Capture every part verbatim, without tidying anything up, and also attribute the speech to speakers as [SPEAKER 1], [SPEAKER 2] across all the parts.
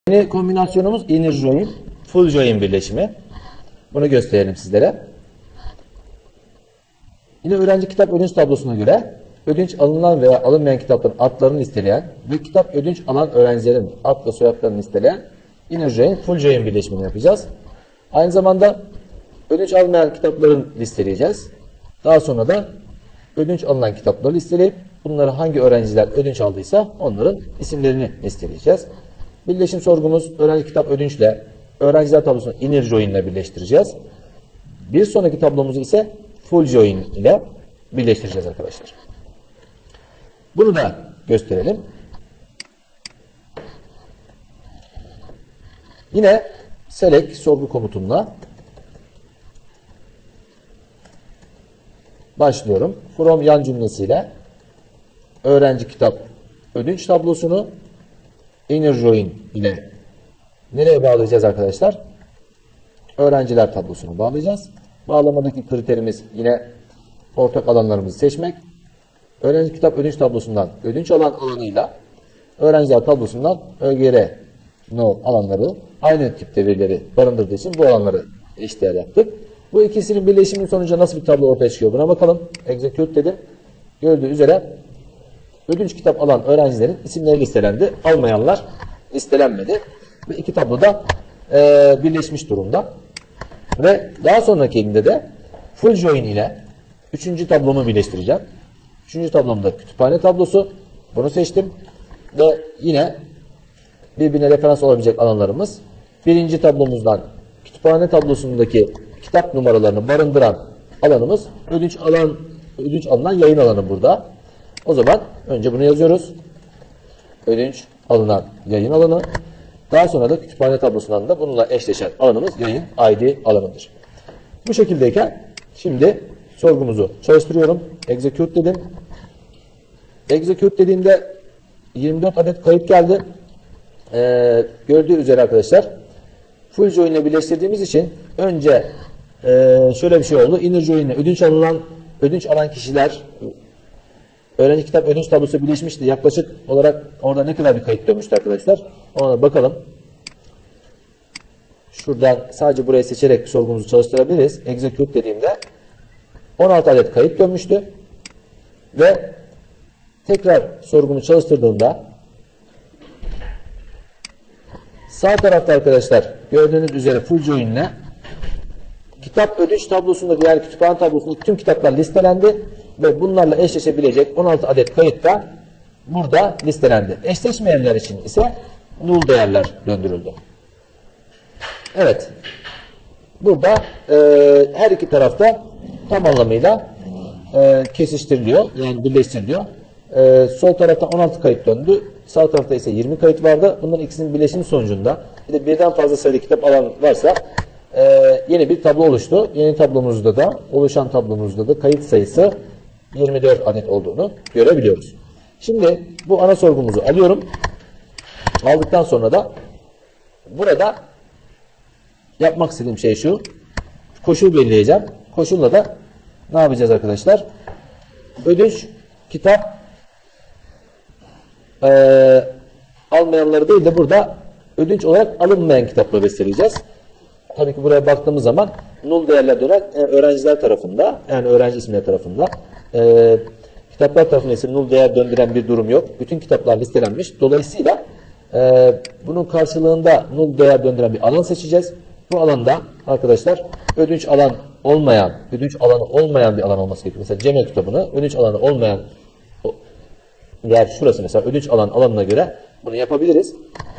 [SPEAKER 1] Yeni kombinasyonumuz inner join, full join birleşimi. Bunu gösterelim sizlere. Yine öğrenci kitap ödünç tablosuna göre ödünç alınan veya alınmayan kitapların adlarını listeleyen ve kitap ödünç alan öğrencilerin ad ve soyadlarını listeleyen inner join, full join birleşimini yapacağız. Aynı zamanda ödünç almayan kitapların listeleyeceğiz. Daha sonra da ödünç alınan kitapları listeleyip bunları hangi öğrenciler ödünç aldıysa onların isimlerini listeleyeceğiz. Birleşim sorgumuz öğrenci kitap ödünçle öğrenciler tablosunu inner join ile birleştireceğiz. Bir sonraki tablomuzu ise full join ile birleştireceğiz arkadaşlar. Bunu da gösterelim. Yine select sorgu komutumla başlıyorum. From yan cümlesiyle öğrenci kitap ödünç tablosunu inner join ile nereye bağlayacağız arkadaşlar? Öğrenciler tablosunu bağlayacağız. Bağlamadaki kriterimiz yine ortak alanlarımızı seçmek. Öğrenci kitap ödünç tablosundan ödünç alan alanıyla öğrenciler tablosundan ÖGR no alanları aynı tipte verileri barındırdığı için bu alanları eşdeğer yaptık. Bu ikisinin birleşiminin sonucu nasıl bir tablo ortaya çıkıyor? Buna bakalım. Execute dedim. Gördüğü üzere ödünç kitap alan öğrencilerin isimleri listelendi. Almayanlar listelenmedi. Ve iki tablo da e, birleşmiş durumda. Ve daha sonraki elimde de full join ile üçüncü tablomu birleştireceğim. Üçüncü tablomda kütüphane tablosu. Bunu seçtim. Ve yine birbirine referans olabilecek alanlarımız. Birinci tablomuzdan kütüphane tablosundaki kitap numaralarını barındıran alanımız ödünç alan, ödünç alınan yayın alanı burada. O zaman önce bunu yazıyoruz. Ödünç alınan yayın alanı. Daha sonra da kütüphane tablosundan da bununla eşleşen alanımız yayın I D alanıdır. Bu şekildeyken şimdi sorgumuzu çalıştırıyorum. Execute dedim. Execute dediğimde yirmi dört adet kayıt geldi. Ee, gördüğü üzere arkadaşlar full join ile birleştirdiğimiz için önce e, şöyle bir şey oldu. Inner join ile ödünç alınan ödünç alan kişiler öğrenci kitap ödünç tablosu birleşmişti. Yaklaşık olarak orada ne kadar bir kayıt dönmüştü arkadaşlar? Ona bakalım. Şuradan sadece burayı seçerek sorgumuzu çalıştırabiliriz. Execute dediğimde on altı adet kayıt dönmüştü. Ve tekrar sorgumu çalıştırdığımda sağ tarafta arkadaşlar gördüğünüz üzere full join ile kitap ödünç tablosundaki yani kütüphane tablosundaki tüm kitaplar listelendi ve bunlarla eşleşebilecek on altı adet kayıt da burada listelendi. Eşleşmeyenler için ise null değerler döndürüldü. Evet. Burada e, her iki tarafta tam anlamıyla e, kesiştiriliyor. Yani birleştiriliyor. E, sol tarafta on altı kayıt döndü. Sağ tarafta ise yirmi kayıt vardı. Bunların ikisinin birleşimi sonucunda bir de birden fazla sayıda kitap alan varsa e, yeni bir tablo oluştu. Yeni tablomuzda da oluşan tablomuzda da kayıt sayısı yirmi dört adet olduğunu görebiliyoruz. Şimdi bu ana sorgumuzu alıyorum. Aldıktan sonra da burada yapmak istediğim şey şu. Koşul belirleyeceğim. Koşulla da ne yapacağız arkadaşlar? Ödünç kitap e, almayanları değil de burada ödünç olarak alınmayan kitapları listeleyeceğiz. Tabii ki buraya baktığımız zaman null değerler dönen yani öğrenciler tarafında yani öğrenci isimleri tarafında e, kitaplar tarafında ise null değer döndüren bir durum yok. Bütün kitaplar listelenmiş. Dolayısıyla e, bunun karşılığında null değer döndüren bir alan seçeceğiz. Bu alanda arkadaşlar ödünç alan olmayan, ödünç alanı olmayan bir alan olması gerekiyor. Mesela Cemil kitabını ödünç alanı olmayan yer şurası mesela ödünç alan alanına göre bunu yapabiliriz.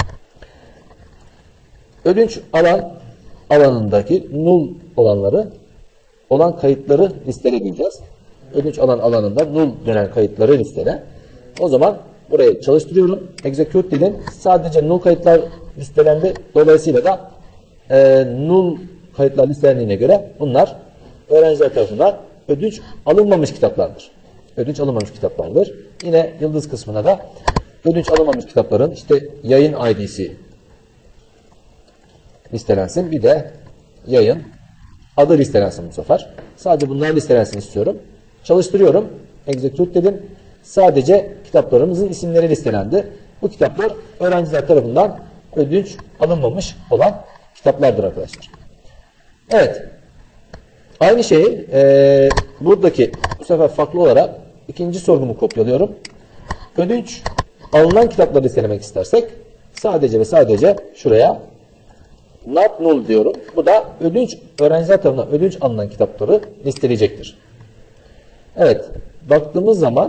[SPEAKER 1] Ödünç alan alanındaki null olanları olan kayıtları listeleyeceğiz. Ödünç alan alanında null dönen kayıtları listele. O zaman burayı çalıştırıyorum. Execute dedim. Sadece null kayıtlar listelendi. Dolayısıyla da e, null kayıtlar listelendiğine göre bunlar öğrenciler tarafından ödünç alınmamış kitaplardır. Ödünç alınmamış kitaplardır. Yine yıldız kısmına da ödünç alınmamış kitapların işte yayın I D'si listelensin. Bir de yayın adı listelensin bu sefer. Sadece bunlar listelensin istiyorum. Çalıştırıyorum. Execute dedim. Sadece kitaplarımızın isimleri listelendi. Bu kitaplar öğrenciler tarafından ödünç alınmamış olan kitaplardır arkadaşlar. Evet. Aynı şeyi e, buradaki bu sefer farklı olarak ikinci sorumu kopyalıyorum. Ödünç alınan kitapları listelemek istersek sadece ve sadece şuraya not null diyorum. Bu da ödünç öğrenciler tarafından ödünç alınan kitapları listeleyecektir. Evet. Baktığımız zaman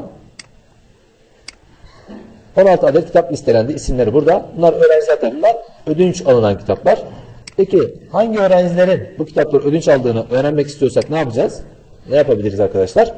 [SPEAKER 1] on altı adet kitap listelendi. İsimleri burada. Bunlar öğrenciler tarafından ödünç alınan kitaplar. Peki hangi öğrencilerin bu kitapları ödünç aldığını öğrenmek istiyorsak ne yapacağız? Ne yapabiliriz arkadaşlar?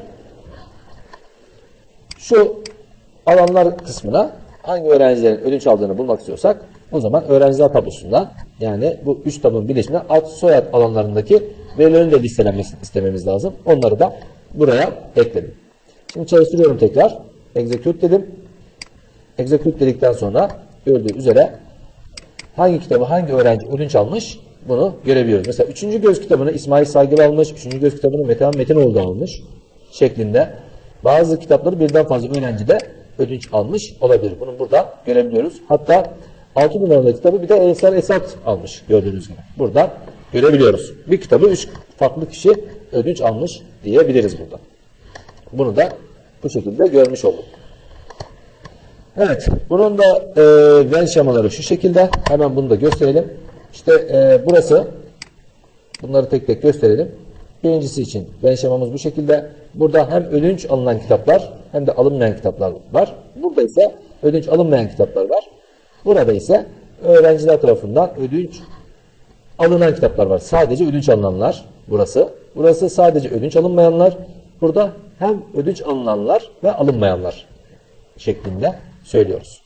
[SPEAKER 1] Şu alanlar kısmına hangi öğrencilerin ödünç aldığını bulmak istiyorsak o zaman öğrenciler tablosundan yani bu üç tablonun birleşiminden ad soyad alanlarındaki verilerin de listelenmesini istememiz lazım. Onları da buraya ekledim. Şimdi çalıştırıyorum tekrar. Execute dedim. Execute dedikten sonra gördüğü üzere hangi kitabı hangi öğrenci ödünç almış bunu görebiliyoruz. Mesela üçüncü göz kitabını İsmail Saygılı almış. üçüncü göz kitabını Metehan Metinoğlu almış şeklinde. Bazı kitapları birden fazla öğrenci de ödünç almış olabilir. Bunu burada görebiliyoruz. Hatta altı numaralı kitabı bir de Ensar Esat almış gördüğünüz gibi. Burada görebiliyoruz. Bir kitabı üç farklı kişi ödünç almış diyebiliriz burada. Bunu da bu şekilde görmüş olduk. Evet. Bunun da e, Venn şemaları şu şekilde. Hemen bunu da gösterelim. İşte e, burası. Bunları tek tek gösterelim. Birincisi için Venn şemamız bu şekilde. Burada hem ödünç alınan kitaplar hem de alınmayan kitaplar var. Burada ise ödünç alınmayan kitaplar var. Burada ise öğrenciler tarafından ödünç alınan kitaplar var. Sadece ödünç alınanlar burası. Burası sadece ödünç alınmayanlar. Burada hem ödünç alınanlar ve alınmayanlar şeklinde söylüyoruz.